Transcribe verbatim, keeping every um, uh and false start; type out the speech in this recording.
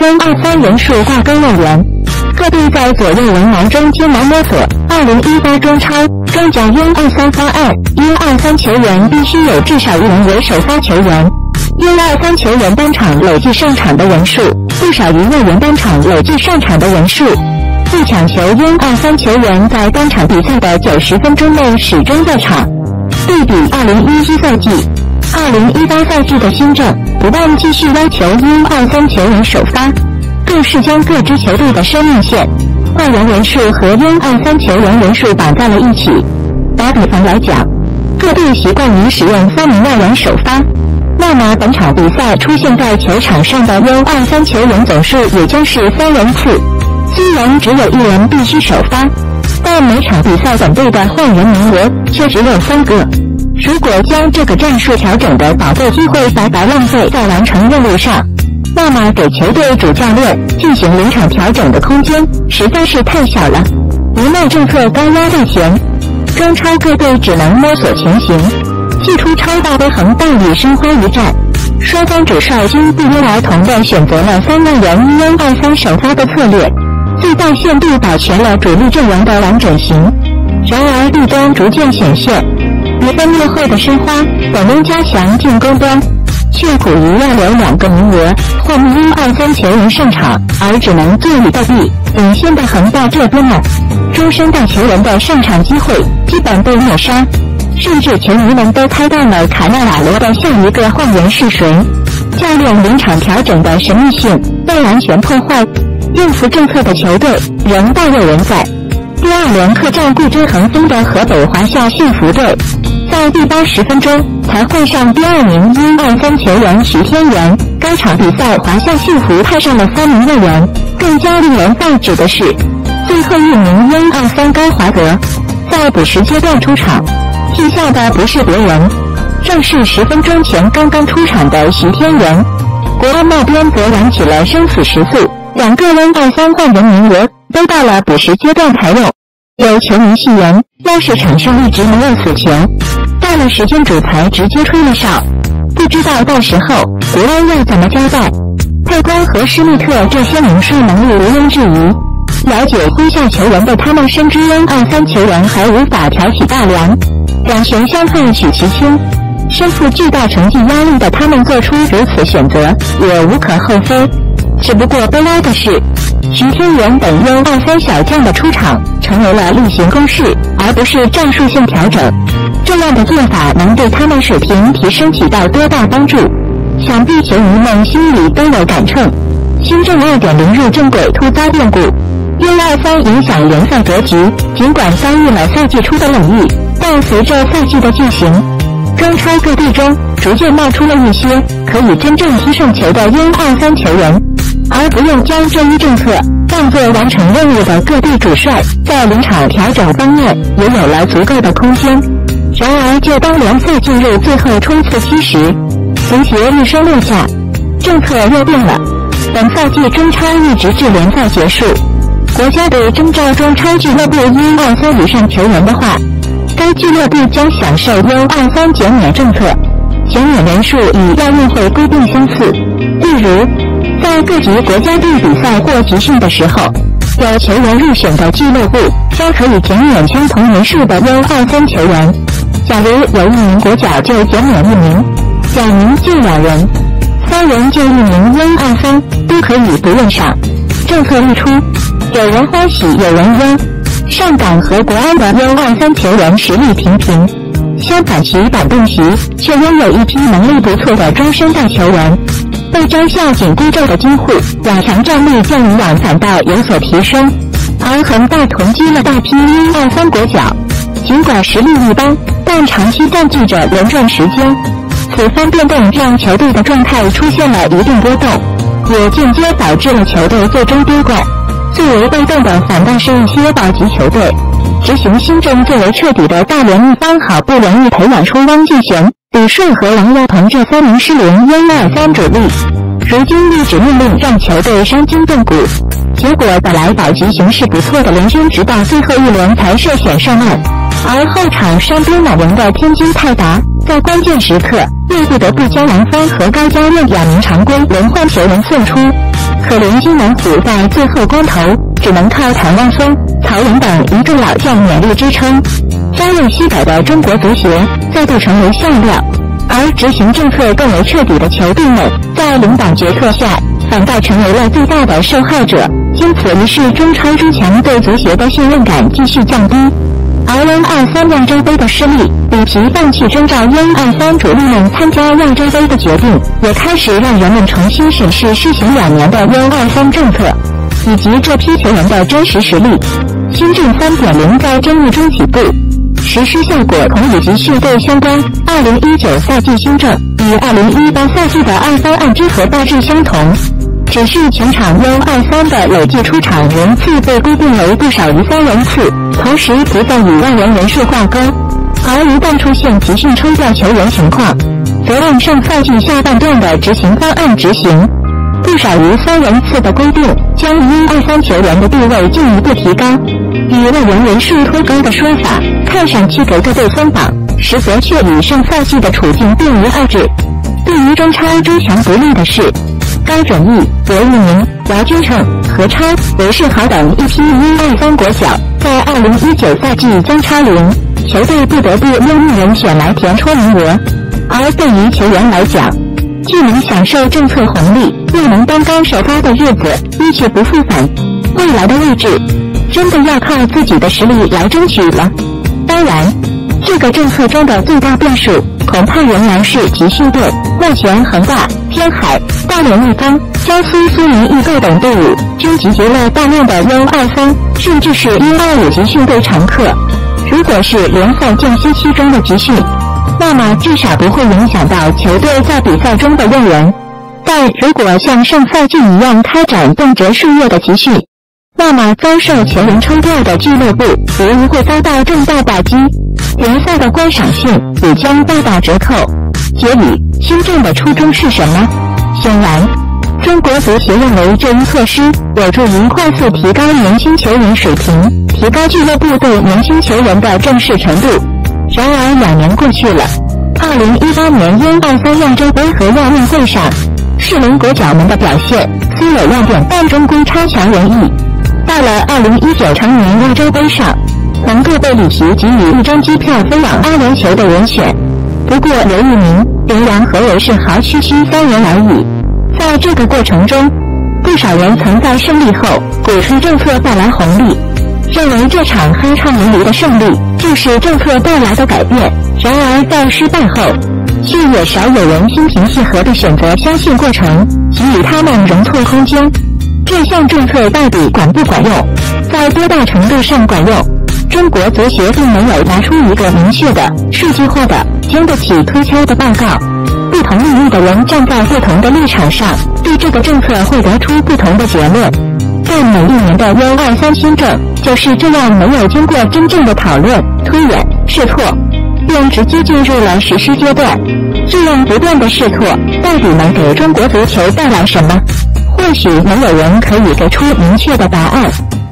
N 二三人数挂钩外援。各队在左右为难中艰难摸索。二零一八中超中甲 U 二三方案 ，U 二三球员必须有至少一人为首发球员。U 二三球员单场累计上场的人数不少于外援单场累计上场的人数。不抢球 U 二三球员在单场比赛的九十分钟内始终在场。对比二零一七赛季、二零一八赛季的新政，不但继续要求 U 二三球员首发，更是将各支球队的生命线、外援人数和 U 二三球员人数绑在了一起。打比方来讲，各队习惯于使用三名外援首发，那么本场比赛出现在球场上的 U 二三球员总数也将是三人次。虽然只有一人必须首发，但每场比赛本队的换人名额却只有三个。如果将这个战术调整的宝贵机会白白浪费在完成任务上，那么给球队主教练进行临场调整的空间实在是太小了。无奈政策高压在前，中超各队只能摸索前行。祭出超大的恒大与申花一战，双方主帅均不约而同地选择了三万人 U 二三首发的策略，最大限度保全了主力阵容的完整性。然而弊端逐渐显现，比分落后的申花本应加强进攻端，却苦于要留两个名额换 U 二三球员上场，而只能坐以待毙。领先的恒大这边呢，中生代球员的上场机会基本被抹杀，甚至球迷们都猜到了卡纳瓦罗的下一个换人是谁。教练临场调整的神秘性被完全破坏，应付政策的球队仍大有人在。第二轮客战固执横风的河北华夏幸福队，在第八十分钟才换上第二名 U 二三球员徐天元。该场比赛华夏幸福派上了三名外援，更加令人发指的是，最后一名 U 二三高华德在补时阶段出场，替下的不是别人，正是十分钟前刚刚出场的徐天元。国安那边则燃起了生死时速，两个 U 二三换人名额都到了补时阶段才用。有球迷戏言，要是场上一直没有死球，到了时间主裁直接吹了哨，不知道到时候国安要怎么交代。佩光和施密特这些名帅能力毋庸置疑，了解麾下球员的他们深知 U 二三球员还无法挑起大梁，两权相害取其轻，身负巨大成绩压力的他们做出如此选择也无可厚非。只不过悲哀的是，徐天元等 U 二三小将的出场成为了例行公事，而不是战术性调整。这样的做法能对他们水平提升起到多大帮助，想必球迷们心里都有杆秤。新政 二点零 入正轨突遭变故， U 二三影响联赛格局，尽管遭遇了赛季初的冷遇，但随着赛季的进行，中超各队中逐渐冒出了一些可以真正踢上球的 U 二三球员，而不用将这一政策当作完成任务的各队主帅在临场调整方面也有了足够的空间。然而就当联赛进入最后冲刺期时，足协一声令下，政策又变了。本赛季中超一直至联赛结束，国家队征召中超俱乐部 U 二三以上球员的话，该俱乐部将享受 U 二三减免政策，减免人数与亚运会规定相似。例如，在各级国家队比赛或集训的时候，有球员入选的俱乐部将可以减免相同人数的 U 二三球员。假如有一名国脚就减免一名，两名就两人，三人就一名 U 二三都可以不用上。政策一出，有人欢喜有人忧。上港和国安的 U 二三球员实力平平，相反其板凳席却拥有一批能力不错的中生代球员。被摘下紧箍咒的京沪两强战力较以往反倒有所提升，而恒大囤积了大批 U 二三国脚，尽管实力一般，但长期占据着轮转时间。此番变动让球队的状态出现了一定波动，也间接导致了球队最终夺冠。最为被动的反倒是一些保级球队。执行新政最为彻底的大连一方好不容易培养出汪继贤、李顺和王耀鹏这三名失联 U 二三主力，如今一纸命令让球队伤筋动骨，结果本来保级形势不错的联军直到最后一轮才涉险上岸，而后场伤兵满人的天津泰达在关键时刻又不得不将王帆和高家任两名常规轮换球员送出。 可怜金门虎在最后关头只能靠谭望松、曹仁等一众老将勉力支撑，家用西北的中国足协再度成为笑料，而执行政策更为彻底的球队们在领导决策下反倒成为了最大的受害者。经此一事，中超诸强对足协的信任感继续降低，而 U 二三亚洲杯的失利，里皮放弃征召 U 二三主力们参加亚洲杯的决定，也开始让人们重新审视施行两年的 U 二三政策以及这批球员的真实实力。新政 三点零 在争议中起步，实施效果同与集训队相关。二零一九赛季新政与二零一八赛季的二三案之和大致相同，只是全场 U 二三的累计出场人次被规定为不少于三人次，同时不再与万人人数挂钩，而一旦出现集训抽调球员情况，则按上赛季下半段的执行方案执行。不少于三人次的规定将 U 二三球员的地位进一步提高，与万人人数脱钩的说法看上去给各队松绑，实则却与上赛季的处境并无二致。对于中超诸强不利的是，高准翼、罗玉明、姚君成、何超、韦世豪等一批 U 二三国脚在二零一九赛季将超龄，球队不得不用一人选来填充名额。而对于球员来讲，既能享受政策红利，又能担纲首发的日子一去不复返，未来的位置真的要靠自己的实力来争取了。当然，这个政策中的最大变数恐怕仍然是集训队。目前恒大、天海、大连一方、江苏苏宁易购等队伍均集结了大量的 U 二三甚至是 U 二五集训队常客。如果是联赛间歇期中的集训，那么至少不会影响到球队在比赛中的用人。但如果像上赛季一样开展动辄数月的集训，那么遭受球员抽调的俱乐部无疑会遭到重大打击，联赛的观赏性也将大打折扣。结语：新政的初衷是什么？显然，中国足协认为这一措施有助于快速提高年轻球员水平，提高俱乐部对年轻球员的重视程度。然而两年过去了，二零一八年 U 二三亚洲杯和亚运会上，适龄国脚们的表现虽有亮点，但终归差强人意。到了二零一九成年亚洲杯上，能够被里皮给予一张机票飞往阿联酋的人选，不过刘玉明、林良和韦世豪区区三人而已。在这个过程中，不少人曾在胜利后鼓吹政策带来红利，认为这场酣畅淋漓的胜利就是政策带来的改变。然而在失败后，却也少有人心平气和地选择相信过程，给予他们容错空间。这项政策到底管不管用？在多大程度上管用？中国足协并没有拿出一个明确的、数据化的、经得起推敲的报告。不同领域的人站在不同的立场上，对这个政策会得出不同的结论。但每一年的 U 二三新政就是这样，没有经过真正的讨论、推演、试错，便直接进入了实施阶段。这样不断的试错，到底能给中国足球带来什么？或许没有人可以给出明确的答案。